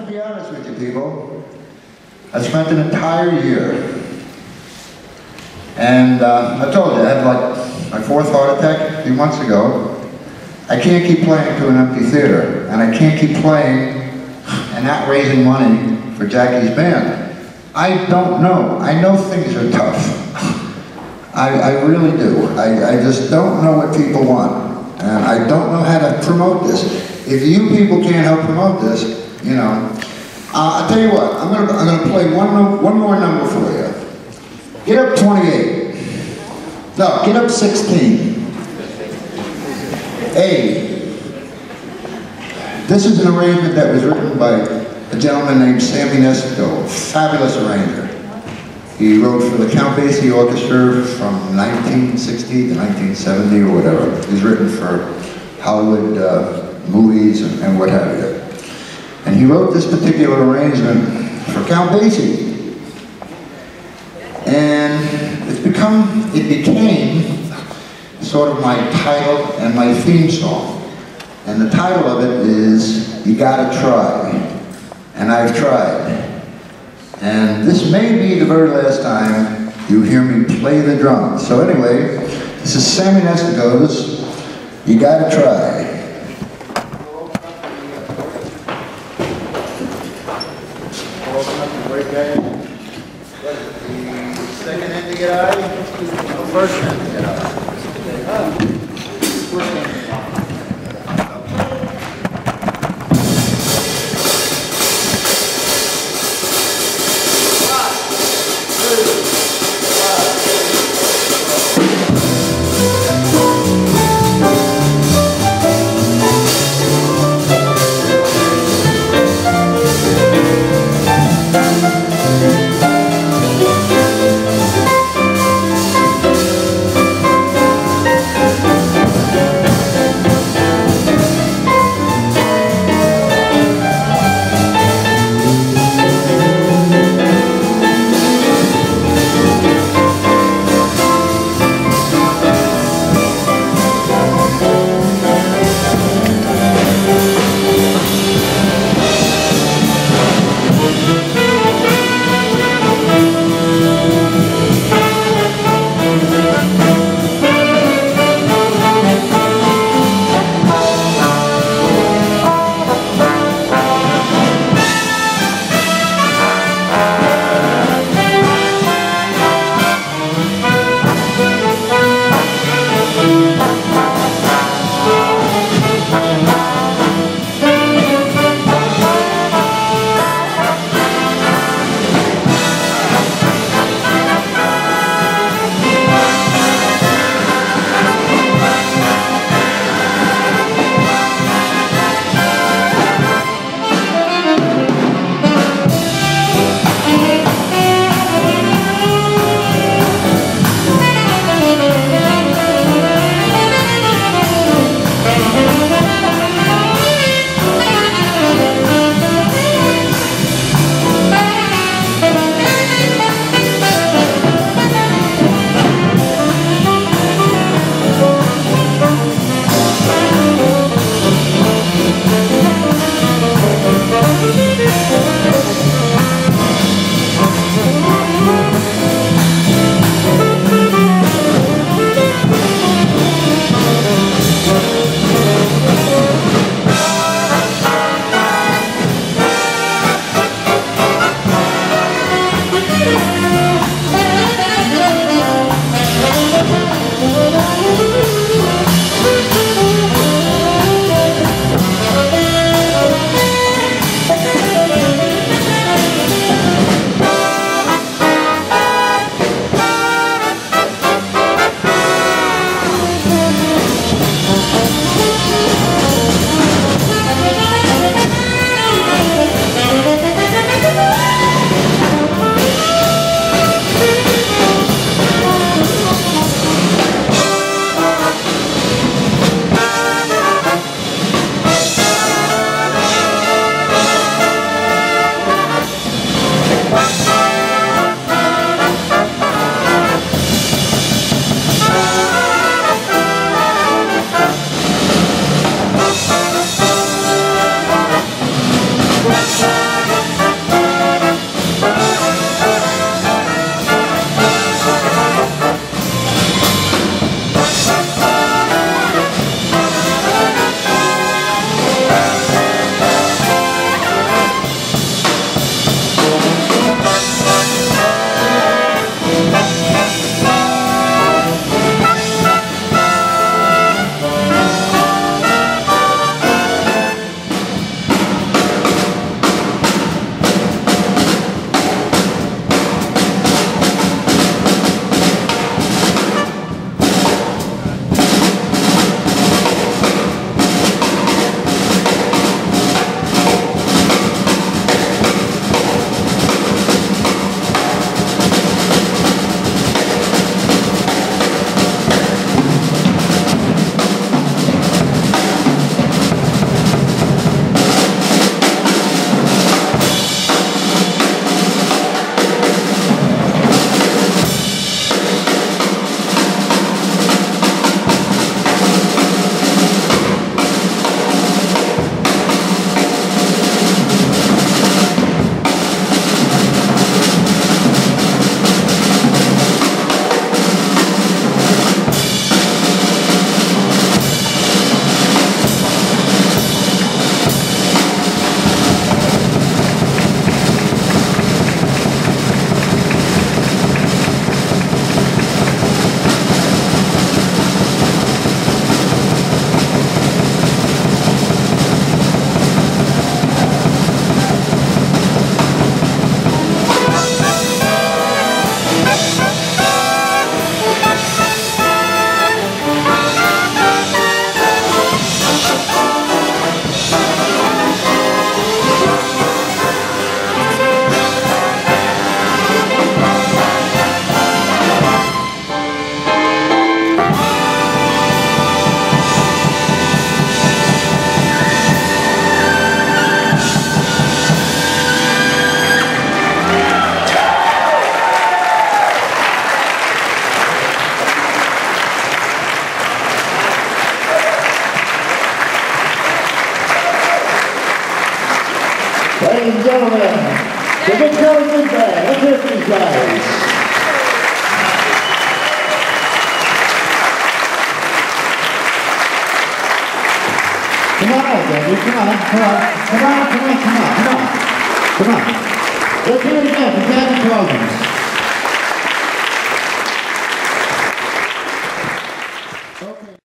to be honest with you people. I spent an entire year. And I told you, I had like my 4th heart attack a few months ago. I can't keep playing to an empty theater. And I can't keep playing and not raising money for Jackie's band. I don't know. I know things are tough. I really do. I just don't know what people want. And I don't know how to promote this. If you people can't help promote this, you know, I'll tell you what, I'm gonna play one more number for you. Get up 28. No, get up 16. A. This is an arrangement that was written by a gentleman named Sammy Nestico, fabulous arranger. He wrote for the Count Basie Orchestra from 1960 to 1970 or whatever. He's written for Hollywood movies and what have you. And he wrote this particular arrangement for Count Basie. And it became sort of my title and my theme song. And the title of it is, You Gotta Try. And I've tried. And this may be the very last time you hear me play the drums. So anyway, this is Sammy Nestico's You Gotta Try. Open up the break guy. The second end to get out? No, first end to get out. First end. gentlemen, the Big Cully Big Band. Let's hear from these guys. Come on out, baby. Come on. Let's hear it again from Jack and Closings. Okay.